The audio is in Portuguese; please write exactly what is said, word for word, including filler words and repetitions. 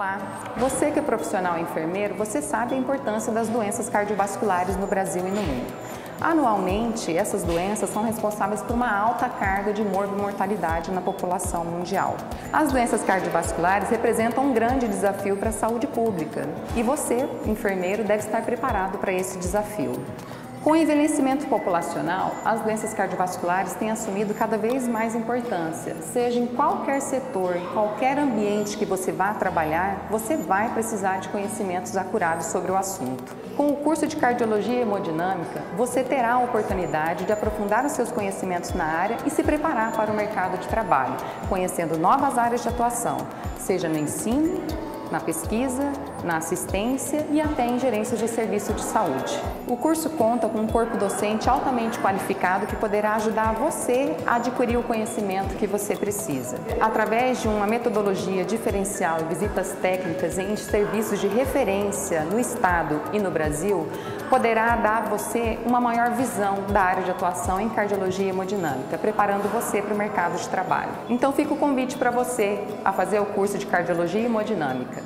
Olá, você que é profissional enfermeiro, você sabe a importância das doenças cardiovasculares no Brasil e no mundo. Anualmente, essas doenças são responsáveis por uma alta carga de morbimortalidade na população mundial. As doenças cardiovasculares representam um grande desafio para a saúde pública e você, enfermeiro, deve estar preparado para esse desafio. Com o envelhecimento populacional, as doenças cardiovasculares têm assumido cada vez mais importância. Seja em qualquer setor, em qualquer ambiente que você vá trabalhar, você vai precisar de conhecimentos acurados sobre o assunto. Com o curso de Cardiologia Hemodinâmica, você terá a oportunidade de aprofundar os seus conhecimentos na área e se preparar para o mercado de trabalho, conhecendo novas áreas de atuação, seja no ensino, na pesquisa, na assistência e até em gerência de serviço de saúde. O curso conta com um corpo docente altamente qualificado que poderá ajudar você a adquirir o conhecimento que você precisa. Através de uma metodologia diferencial e visitas técnicas em serviços de referência no Estado e no Brasil, poderá dar a você uma maior visão da área de atuação em cardiologia hemodinâmica, preparando você para o mercado de trabalho. Então fica o convite para você a fazer o curso de Cardiologia Hemodinâmica.